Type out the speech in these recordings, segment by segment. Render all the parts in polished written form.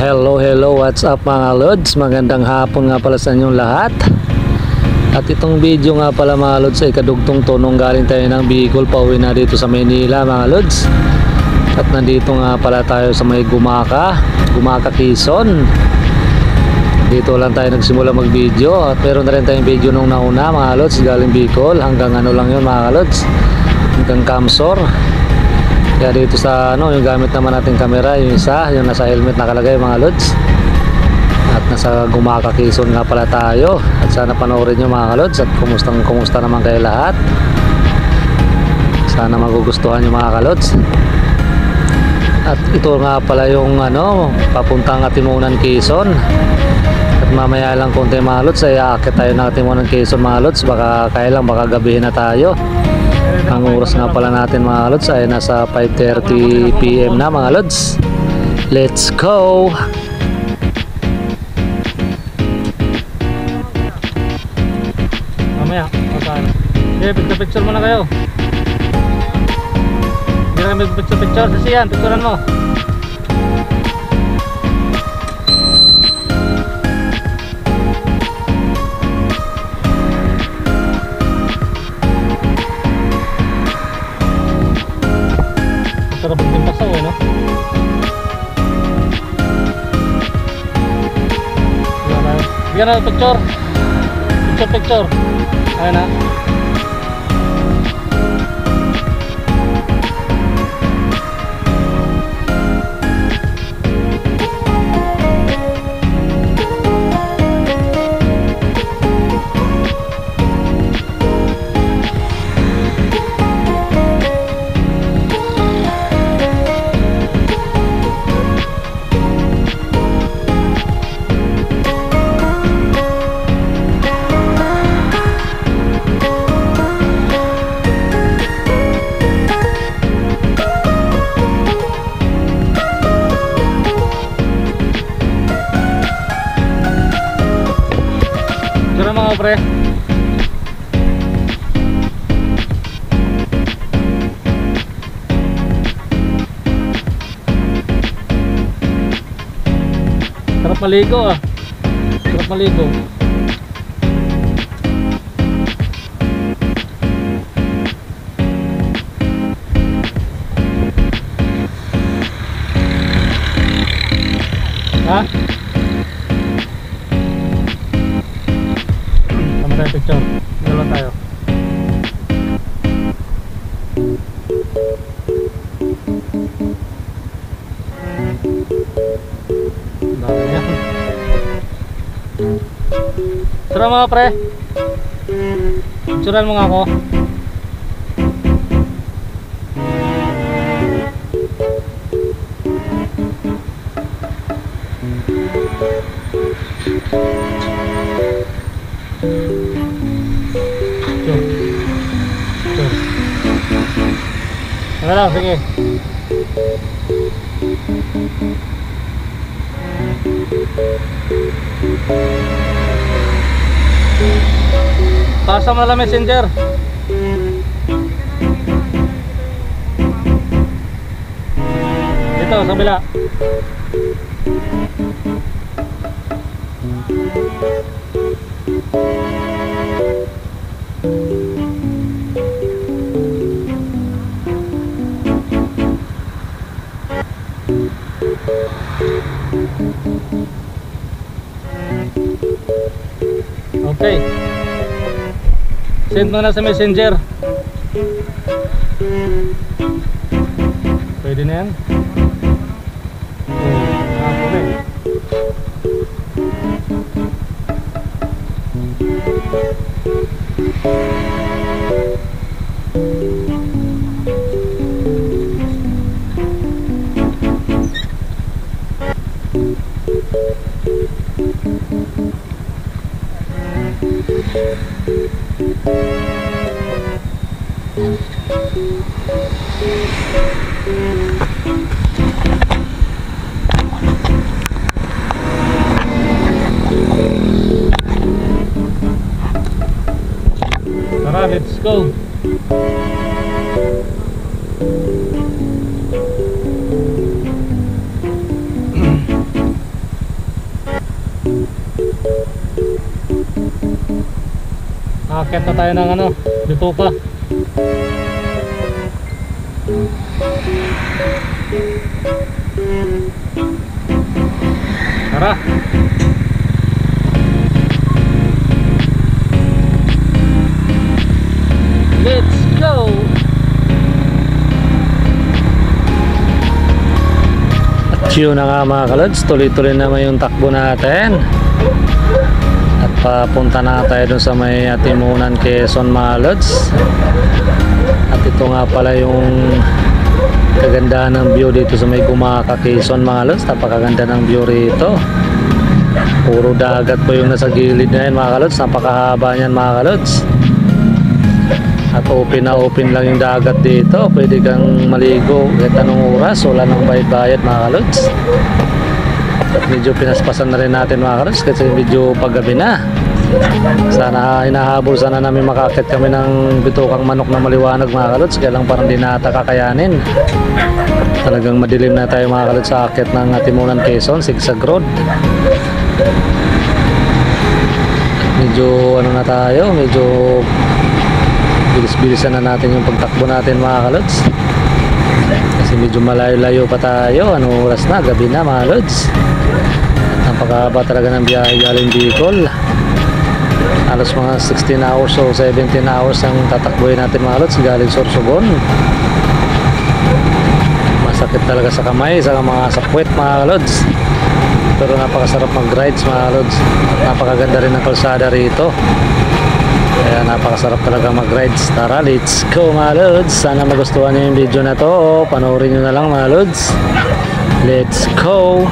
Hello, what's up mga lods? Magandang hapon nga pala sa inyong lahat. At itong video nga pala mga lods ay kadugtong to nung galing tayo ng Bicol, pauwi na dito sa Maynila mga lods. At nandito nga pala tayo sa may Gumaka, Quezon. Dito lang tayo nagsimula mag video. At meron na rin tayong video nung nauna mga lods, galing Bicol hanggang ano lang yun mga lods, hanggang Kamsor. Kaya dito sa yung gamit naman nating camera, yung isa, yung nasa helmet nakalagay mga lods. At nasa Gumaka, Quezon nga pala tayo. At sana panoorin nyo mga lods. At kumusta naman kayo lahat. Sana magugustuhan nyo mga lods. At ito nga pala yung papuntang Atimunan, Quezon. At mamaya lang konti mga lods ay aakit tayo ng Atimunan, Quezon mga lods. Baka kailan, baka gabihin na tayo. Ang oras nga pala natin mga lods ay nasa 5:30 PM na mga lods. Let's go! Mamaya, okay, picture muna kayo. Hindi na kami picture sa siyan, picturean mo. Sarap din pasaw no? Bigyan na picture. Picture. Ayan na. Mga pre, sarap maligo sarap maligo. Ha? Picture, dalawa tayo. Dami yan. Tara mga pre, picturean mo nga ako. Ano lang, sige. Pasa mo lang messenger. Dito, sa kabila. Okay. Send mo na sa messenger. Pwede na yan. Tara, let's go. Akit na tayo ng ano, bituka. Tara. Let's go. At yun na nga mga kalods, tuloy-tuloy naman yung takbo natin. At papunta na tayo dun sa may Atimunan, Quezon mga lods. At ito nga pala yung kagandahan ng view dito sa may Gumaca, Quezon mga lods. Napakaganda ng view rito. Puro dagat po yung nasa gilid na yan mga kalods. Napakahaba niyan mga kalods. At open na open lang yung dagat dito. Pwede kang maligo kahit anong oras. Wala nang bayad-bayad mga kalods. At medyo pinaspasan na rin natin mga kalods kasi medyo paggabi na. Sana hinahabol sana namin makakit kami ng bitukang manok na maliwanag mga kalods. Kaya lang parang di nata kakayanin. Talagang madilim na tayo mga kalods sa akit ng Atimunan, Quezon, Sigsag Road. Medyo ano na tayo, medyo bilis-bilisan na natin yung pagtakbo natin mga kalods. Kasi medyo malayo-layo pa tayo. Anong oras na? Gabi na mga lods. Napakahaba talaga ng biyahe galing Bicol. Halos mga 16 hours o 17 hours ang tatakbuhin natin mga lods galing Sorsogon. Masakit talaga sa kamay, sa mga sakwet mga lods. Pero napakasarap mag-rides mga lods. Napakaganda rin ng kalsada rito. Kaya napakasarap talaga mag-rides. Tara, let's go mga lods. Sana magustuhan nyo yung video na to. Panoorin nyo na lang mga lods. Let's go.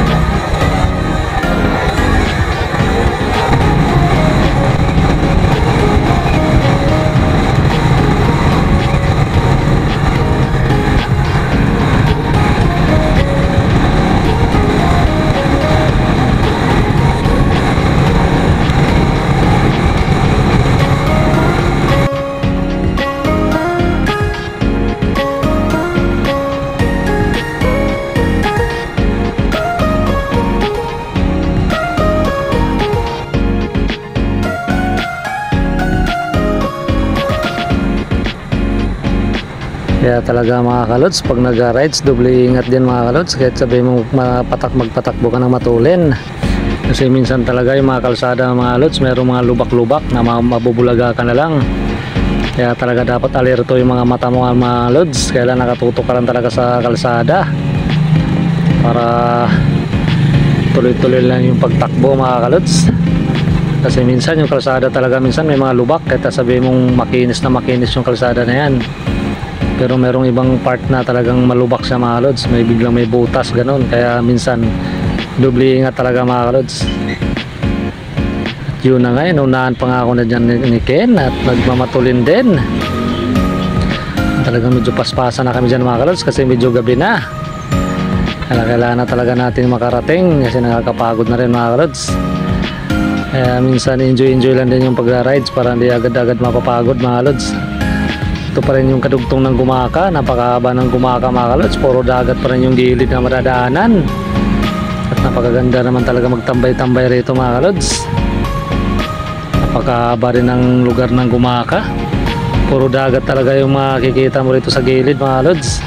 Kaya talaga mga kalods, pag nag-rides, doble ingat din mga kalods. Kahit sabihin mo magpatakbo ka ng matulin. Kasi minsan talaga yung mga kalsada mga kalods, mayroong mga lubak-lubak na mabubulaga ka na lang. Kaya talaga dapat alerto yung mga mata mo mga kalods. Kaya nakatutok ka lang talaga sa kalsada. Para tuloy-tuloy lang yung pagtakbo mga kalods. Kasi minsan yung kalsada talaga minsan may mga lubak. Kahit sabihin mong makinis na makinis yung kalsada na yan. Pero merong ibang part na talagang malubak siya mga kalods. May biglang may butas ganun. Kaya minsan doble ingat talaga mga kalods. At yun na nga, unahan pa nga ako na dyan ni Ken. At nagmamatulin din. Talagang medyo paspasan na kami dyan mga kalods. Kasi medyo gabi na. Kailangan na talaga natin makarating. Kasi nakakapagod na rin mga kalods. Kaya minsan enjoy lang din yung pag-rides. Para hindi agad-agad mapapagod mga kalods. Ito pa rin yung kadugtong ng Gumaca. Napakahaba ng Gumaca mga kalods. Puro dagat pa rin yung gilid na madadaanan. At napakaganda naman talaga magtambay-tambay rito mga kalods. Napakahaba rin ng lugar ng Gumaca. Puro dagat talaga yung makikita mo rito sa gilid mga kalods.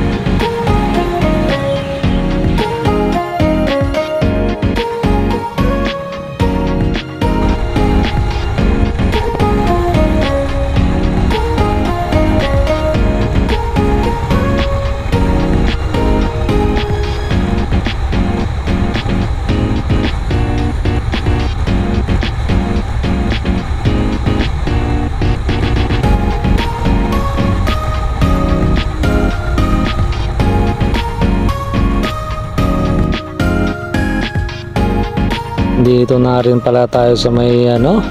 Dito na rin pala tayo sa may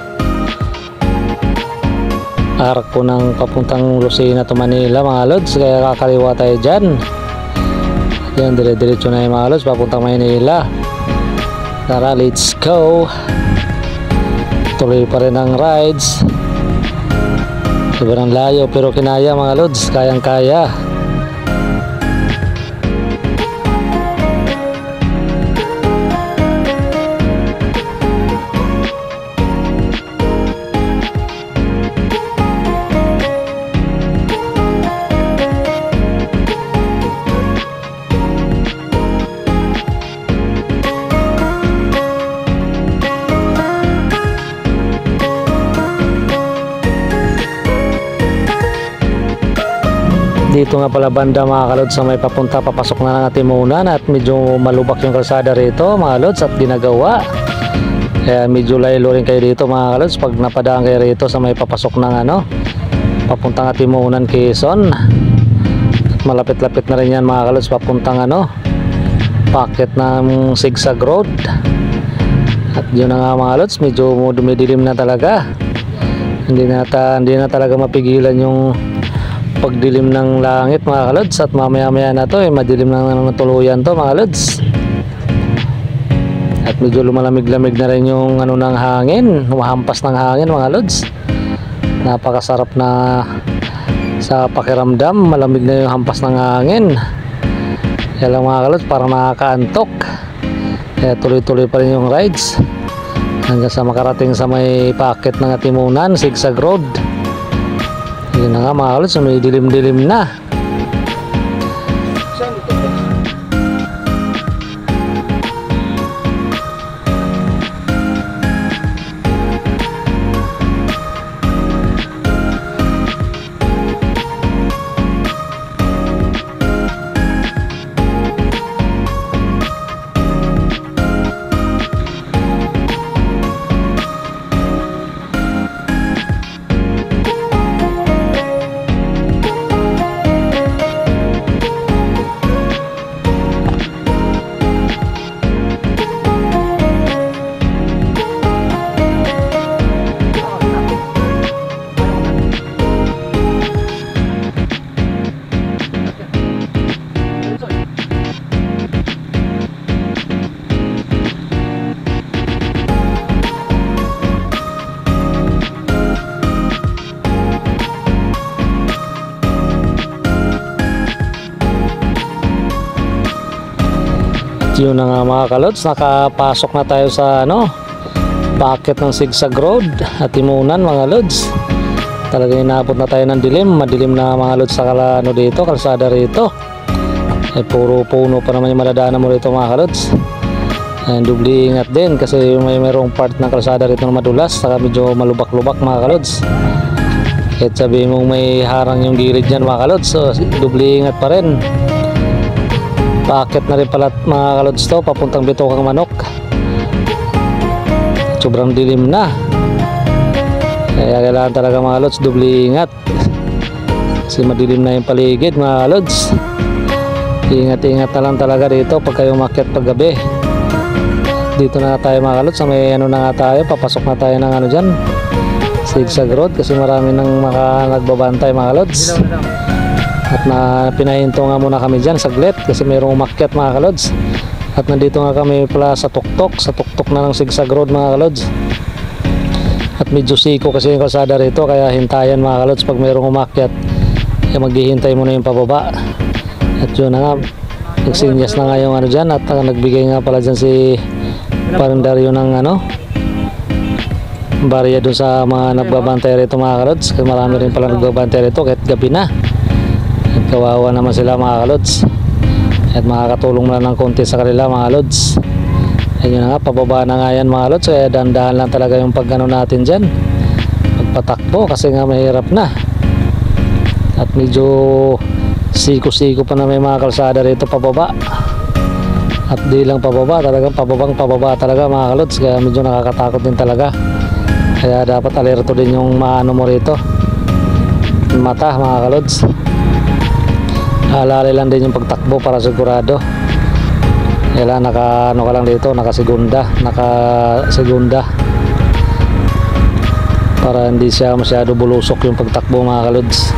arc po ng papuntang Lucena to Manila mga lods. Kaya kakaliwa tayo dyan. Yan, dire-diretso na yung mga lods papuntang Manila. Tara, let's go. Tuloy pa rin ang rides. Sobrang layo pero kinaya mga lods. Kayang kaya. dito nga pala banda mga kalods sa may papunta papasok na ng Timunan at medyo malubak yung kalsada rito mga lods at ginagawa. Kaya medyo laylo rin kayo dito mga kalods pag napadaan kayo rito sa may papasok ng papuntang Timunan, Quezon. At malapit-lapit na rin yan mga kalods papuntang packet ng Zigzag Road. At yun na nga mga lods, medyo dumidilim na talaga. Hindi na talaga mapigilan yung pagdilim ng langit mga kalods. At mamaya-maya na to madilim na ng tuluyan to mga lods. At medyo lumalamig-lamig na rin yung ng hangin, humahampas ng hangin mga lods. Napakasarap na sa pakiramdam, malamig na yung hampas ng hangin. Kaya lang mga kalods, parang nakakaantok. Kaya tuloy-tuloy pa rin yung rides hanggang sa makarating sa may packet ng Timunan, Zigzag Road. Yun na nga mga kalods, may dilim-dilim na. Yun na nga mga kalods, nakapasok na tayo sa packet ng Zigzag Road at Timunan mga lods. Talagang inaabot na tayo ng dilim, madilim na mga lods sa dito, kalsada rito. Puro puno pa naman yung madadaanan mo rito mga kalods. Dubli ingat din kasi mayroong part ng kalsada rito na madulas, saka medyo malubak-lubak mga kalods. Kahit sabihin mong may harang yung gilid dyan mga kalods, so dubli ingat pa rin. Packet na rin pala mga kalods to papuntang Bitokang Manok. Sobrang dilim na, kaya kailangan talaga mga kalods dubli ingat kasi madilim na yung paligid mga kalods. Ingat-ingat na lang talaga dito pag kayo umakyat paggabi. Dito na tayo mga kalods sa may na nga tayo, papasok na tayo ng dyan, Zigzag Road, kasi marami nang nagbabantay mga kalods. At pinahinto nga muna kami dyan saglit kasi mayroong umakyat mga kalods. At nandito nga kami pala sa tuktok na ng Zigzag Road mga kalods. At medyo siko kasi yung kalsada rito, kaya hintayan mga kalods pag mayroong umakyat, kaya maghihintay muna yung pababa. At yun na nga, nagsinyas na nga yung dyan, at nagbigay nga pala dyan si parendaryo ng barya dun sa mga nagbabantay rito mga kalods. Kasi marami rin pala nagbabantay rito kahit gabi na. Kawawa naman sila mga kalods, at makakatulong na ng konti sa kanila mga lods. Ayun na nga, pababa na nga yan mga lods, kaya dandahan lang talaga yung natin dyan pagpatakbo kasi nga mahirap na. At medyo siko-siko pa na may mga kalsada rito pababa. At di lang pababa, talagang pababa talaga mga kalods, kaya medyo nakakatakot din talaga. Kaya dapat alerto din yung maano mo rito, mata mga kalods. Alala lang din yung pagtakbo para sigurado. Kailangan ka lang dito, nakasigunda para hindi siya masyado bulusok yung pagtakbo mga kalods.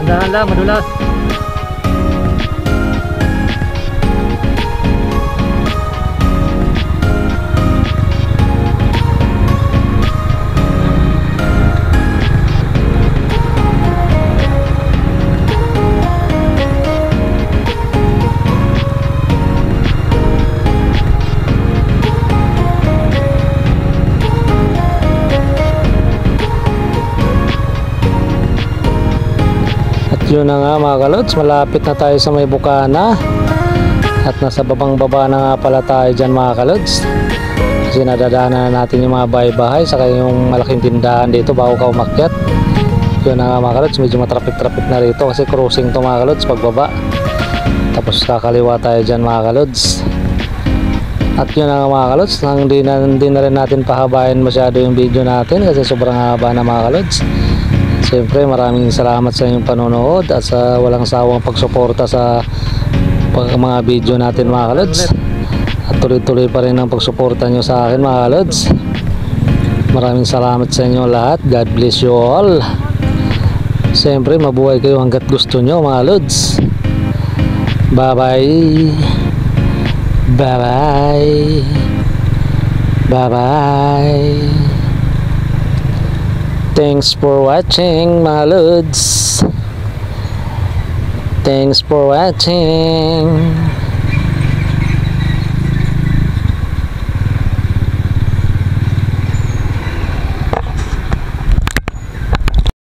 Dahan lang, madulas. Yun na nga mga kalods, malapit na tayo sa may bukana at nasa babang baba na nga pala tayo dyan mga kalods, kasi nadadaanan na natin yung mga bahay-bahay saka yung malaking tindahan dito bago ka umakyat. Yun na nga mga kalods, medyo matraffic na rito kasi crossing to mga kalods pagbaba, tapos kakaliwa tayo dyan mga kalods. At yun na nga mga kalods, hindi na rin natin pahabain masyado yung video natin kasi sobrang haba na mga kalods. Siyempre maraming salamat sa inyong panonood at sa walang sawang pagsuporta sa mga video natin mga kalods. At tuloy-tuloy pa rin ang pagsuporta nyo sa akin mga kalods. Maraming salamat sa inyo lahat. God bless you all. Siyempre mabuhay kayo hanggat gusto nyo mga kalods. Bye bye. Bye bye. Bye bye. Thanks for watching mga lods. Thanks for watching.